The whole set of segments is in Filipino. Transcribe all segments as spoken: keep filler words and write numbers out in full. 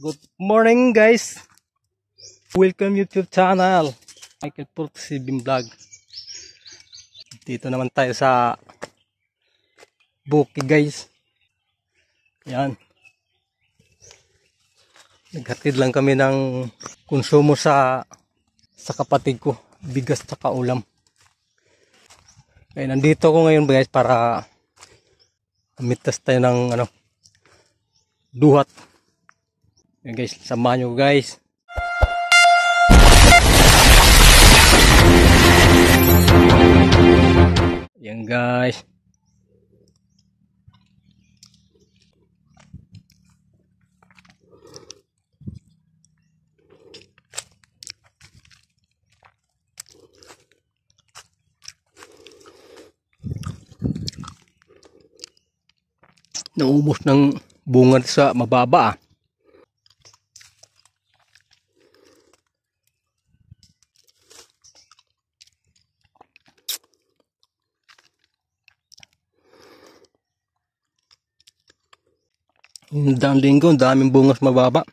Good morning guys. Welcome YouTube channel. Michael Portsibin Vlog. Dito naman tayo sa bukid guys. Yan. Naghatid lang kami ng konsumo sa sa kapatid ko. Bigas tsaka ulam. Kaya nandito ko ngayon guys para mitas tayo ng ano, duhat. Yan guys, samahan nyo guys. Yan guys. Naubos ng bunga sa mababa ah. Ang linggo, daming bungas mababa.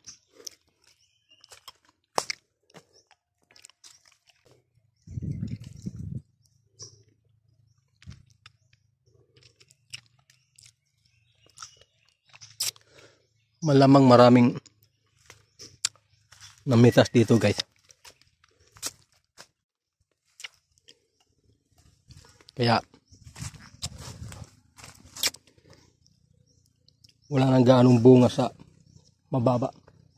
Malamang maraming namitas dito guys. Kaya wala nang gaanong bunga sa mababa.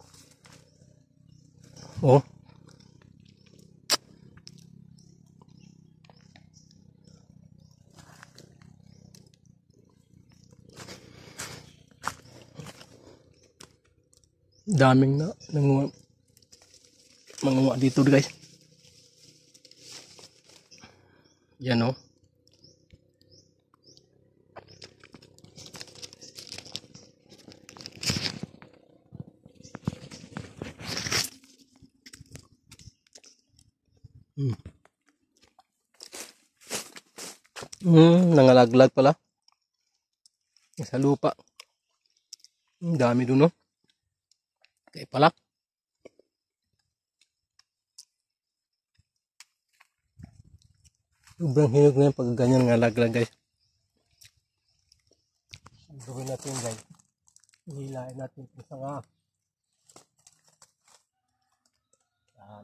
Oh. Daming na nangunga mangunga dito guys. Yan oh. Hmm. Hmm, nangalaglag pala. Sa lupa. Ang dami dun oh. Kaya pala. Sobrang hinog na yung pag ganyan ngalaglag guys. Gawin natin guys. Hilain natin ito sa nga. Yan.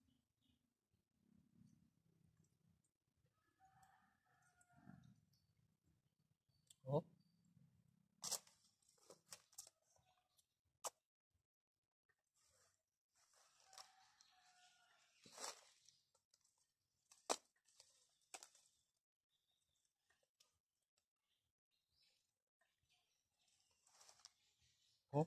Oh. Oh.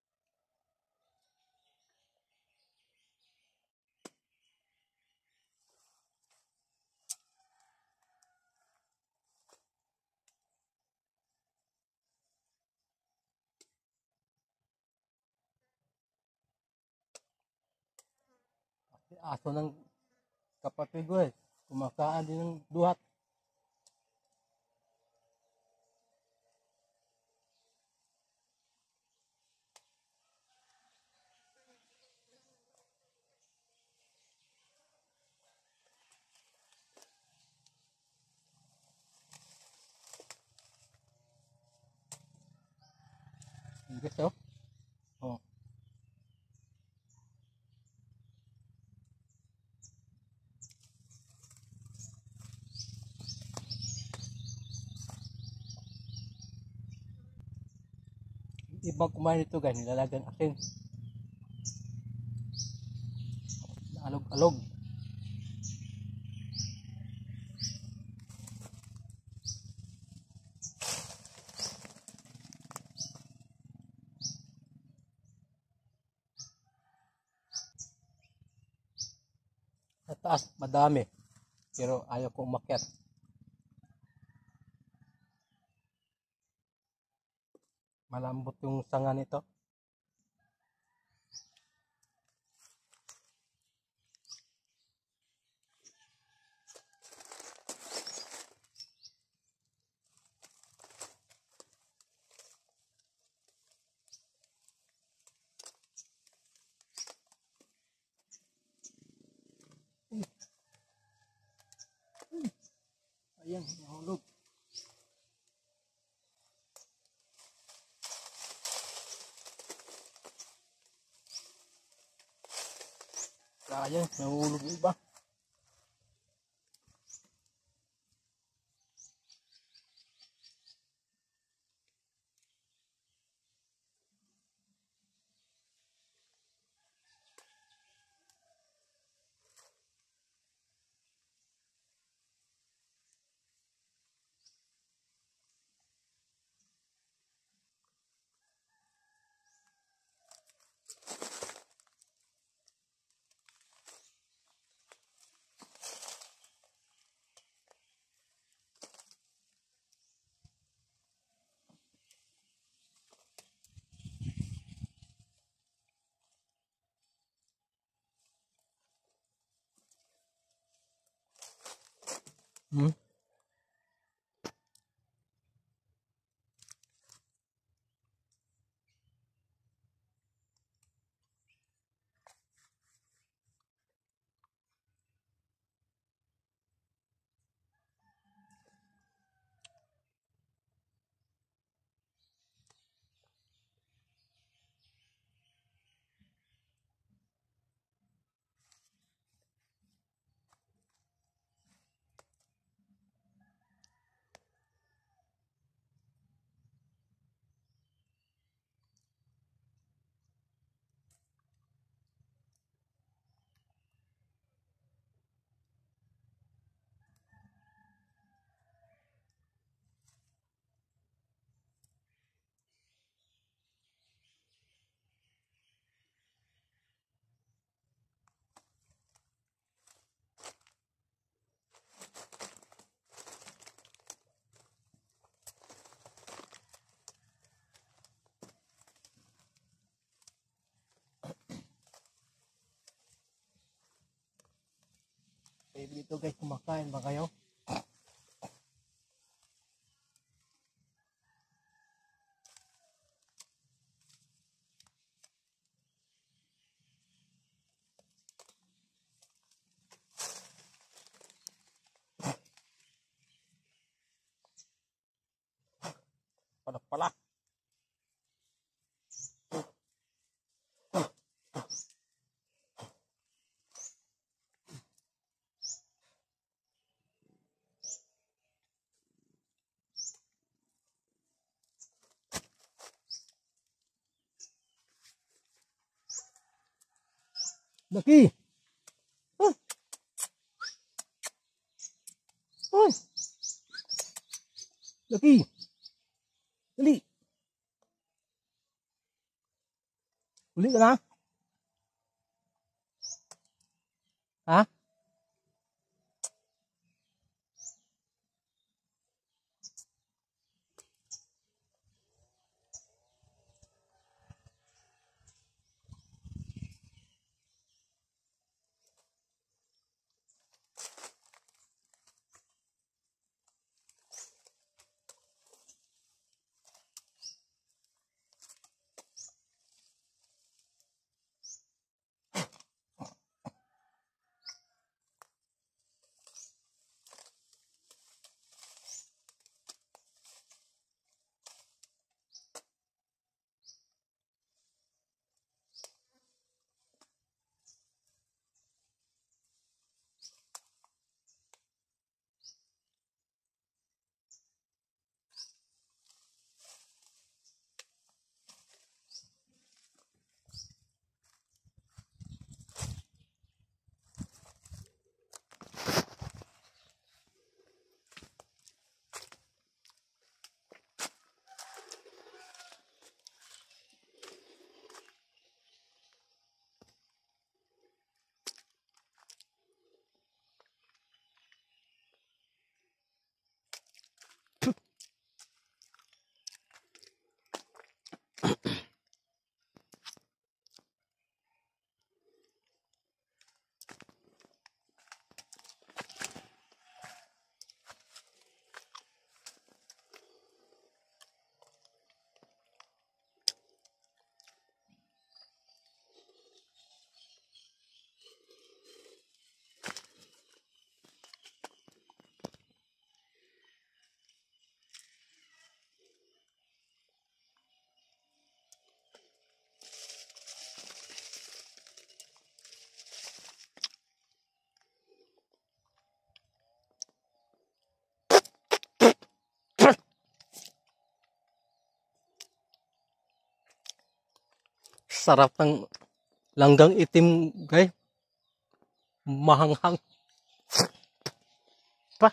Aso ng kapatid ko eh. Kumakaan din ng duhat. Gusto? Oh. Ibang kumain ito guys, nilalagyan asin. Alog-alog. Sa taas, madami. Pero ayaw ko umakyat. Malambot yung sanga nito. Ayan, nahulog. Ayan, nahulog yung iba. Hmm? Eh, dito guys, kumakain ba kayo? Pada pala. Laki! Oh! Oh! Laki! Dali! Uli ka na? Ha? Sarap ng langgang itim, guys. Mahanghang pa.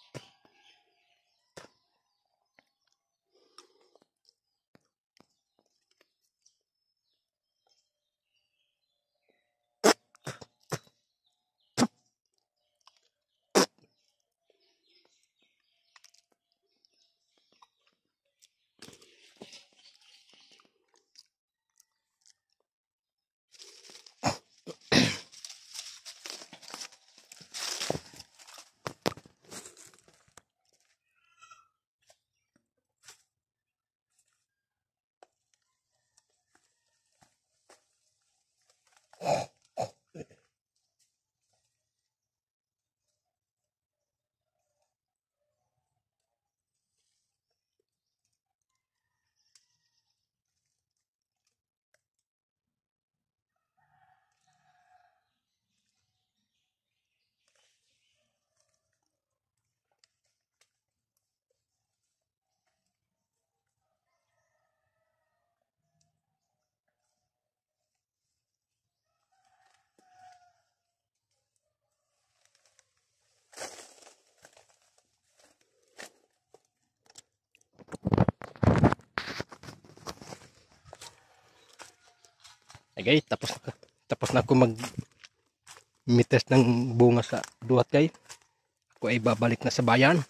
Ay guys, tapos tapos na ako mag mites ng bunga sa duhat guys. Ako ay babalik na sa bayan.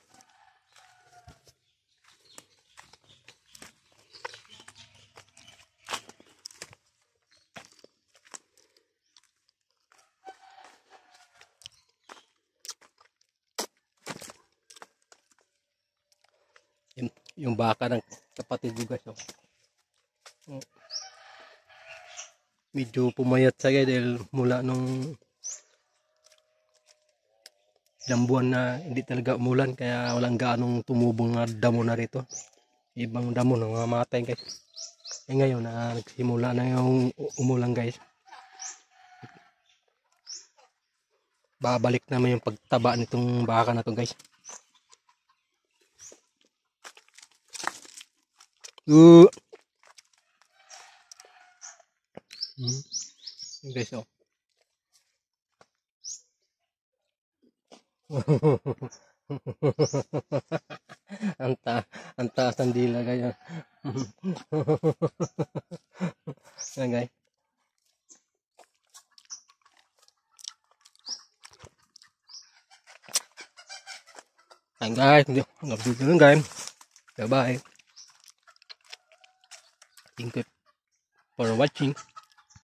Yung, yung baka ng kapatid ko guys. Oh. Medyo pumayat sa guys dahil mula nung ilang buwan na hindi talaga umulan kaya walang gaanong tumubong na damo na rito. Ibang damo na mga matay guys. Eh ngayon na nagsimula na yung umulan guys. Babalik naman yung pagtaba nitong baka na to guys. Uh. Hmm. Guys oh. anta anta sandila guys. Yan guys. Ayan guys, hanggang dito lang guys. Bye bye. Thank you for watching.